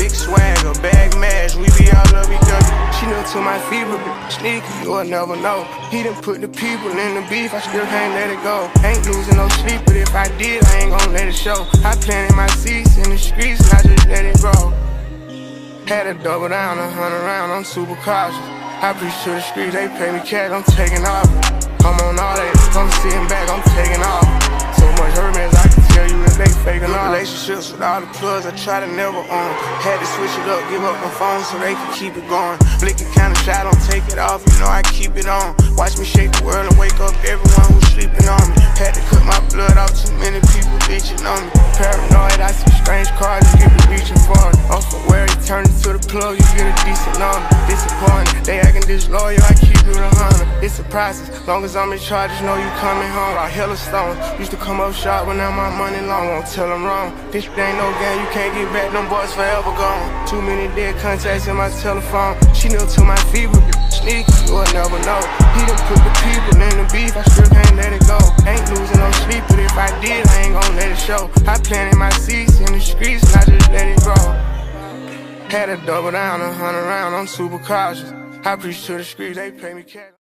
big swagger, bag mash, we be all love each other. She knew to my fever, sneaky, you'll never know. He done put the people in the beef, I still can't let it go. Ain't losing no sleep, but if I did, I ain't gon' let it show. I planted my seeds in the streets, and I just let it grow. Had to double down, 100 round, I'm super cautious. I preach to the streets, they pay me cash, I'm taking off. I'm on all that, I'm sitting back, I'm taking off. So much hurt, man, I can tell you that they faking off. Relationships with all the plugs, I try to never own. Had to switch it up, give up my phone so they can keep it going. Blinking kinda shy, don't take it off, you know I keep it on. Watch me shake the world and wake up everyone who's sleeping on me. Had to cut my blood off, too many people bitching on me. Paranoid, I see strange cars, you get me reaching for it. Off of where you turn it to the plug, you get a decent number. Disappointed, they acting disloyal, I keep it 100. It's a process, long as I'm in charge, just know you coming home. Rock hella stones, used to come up short, but now my money long, won't tell them wrong. This ain't no game, you can't get back, them boys forever gone. Too many dead contacts in my telephone. She knew to my fever, sneaky, you'll never know. He done put the people in the beef, I still can't let it go. Ain't losing no sleep, but if I did, I ain't gon' let it show. I planted my seeds in the streets, and I just let it grow. Had to double down, 100 round, I'm super cautious. I preach to the streets, they pay me cash.